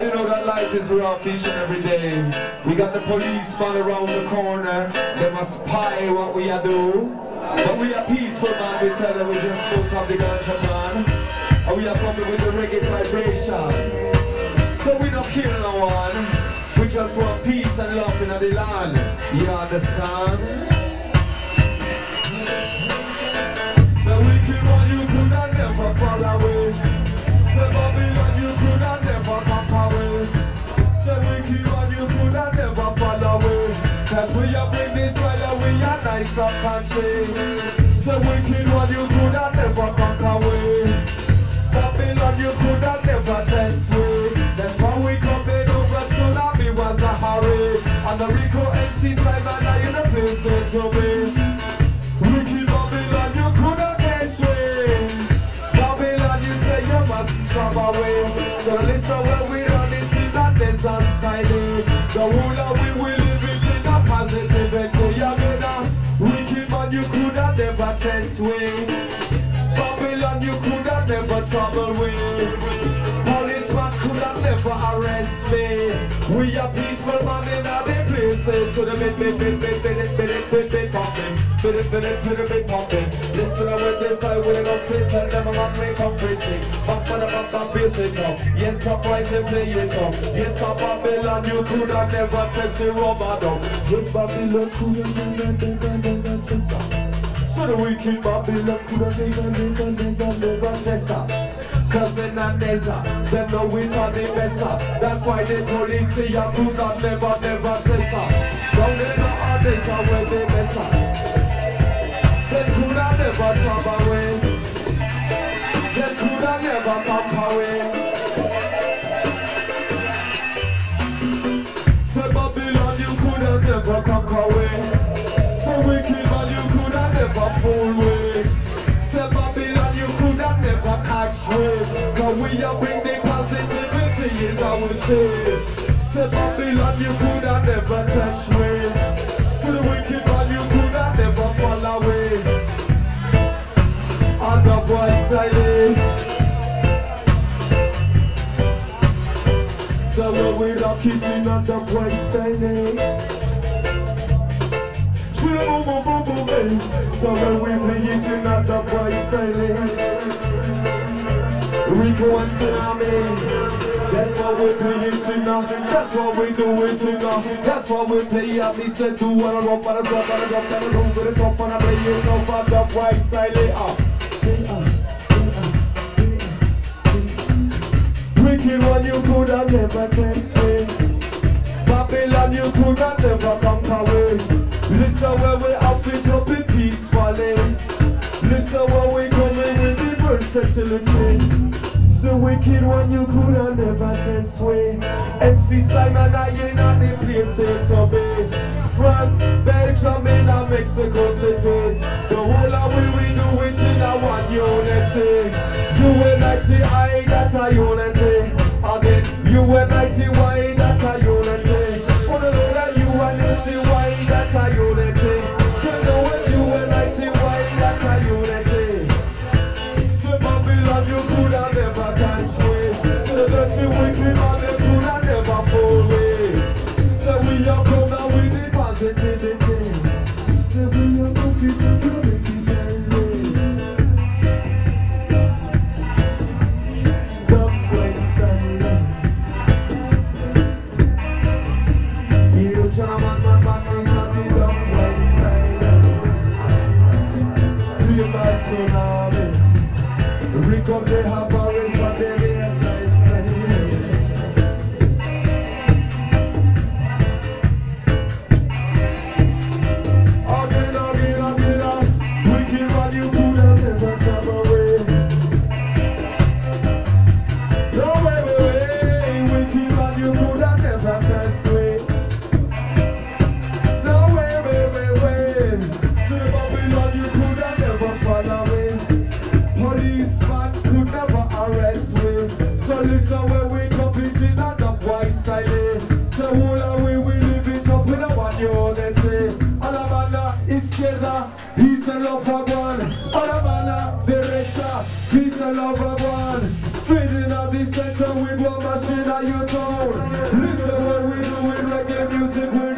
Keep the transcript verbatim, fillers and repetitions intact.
You know that life is rough each and every day. We got the policeman around the corner. They must spy what we are do. But we are peaceful, man. We tell them we just smoke up the ganja, man. And we are coming with the reggae vibration. So we don't kill no one. We just want peace and love in the land. You understand? So we kill what you could and never fall away. So Babylon you could and never come away. So we kill what you could and never fall away. Cause we are bring this while we are nice up country. So we kill what you could and never come away. Babylon you could and never test way. That's why we come in over Tsunami Wazahari. And the Rico M C Saimn-I in the place where to be. Wicked Babylon you could and test way. Babylon you say you must travel away. So listen when we run it in that Neza style. The whole we will live it in a positivity. You better wicked man you could have never test way. Babylon you could have never trouble with. Policeman could have never arrest me. We are peaceful man in a the place. To the bit bit bit bit bit bit bit bit popping. Bit bit bit bit bit popping. Listen to what this I will not fit. Tell them I'm not make up crazy. Back for the back back bass it up. Yes surprise and play it up. Yes Babylon you could have never test the rubber dog. Yes Babylon could have never never test up. So the wicked Babylon could have never, never, never, never test up. Cause in a Neza, them know we are the best up. That's why the police say you could have never, never test up. Down in the others are where they mess up. They could have never trouble away. They could have never come away. So Babylon you could have never come away. So wicked man you could have never fool way. Say Babylon you could have never catch way. Cause we are bring the positivity is how we say. Say Babylon you could have never touch way. So the wicked man you could have never fall away. On the boy side. So when we rock it in on the boy side. So when we play it in at the bright style. Rico and Tsunami. That's what we play it in. That's what we do it in. That's what we play at me said do what I rock, but I rock, but I rock, but I rock, but I rock, but I play it over the bright style. Wicked one you could have never test me. Babylon you could have never come away. Listen where we outfit up in peacefully. Listen where we coming with the versatility. So wicked one you could have never test way. M C Saimn-I in the place to be. France, Belgium in a Mexico City. The whole of we we do it in a one unity. Unity, I that a unity. Again, unity, why that a unity. For the Lord that unity, why that a unity. You know when unity, why that a unity. So Babylon you could have never catch way. So dirty wicked man they could have never fall away. So we are come now with the positivity. So we are moving to the music will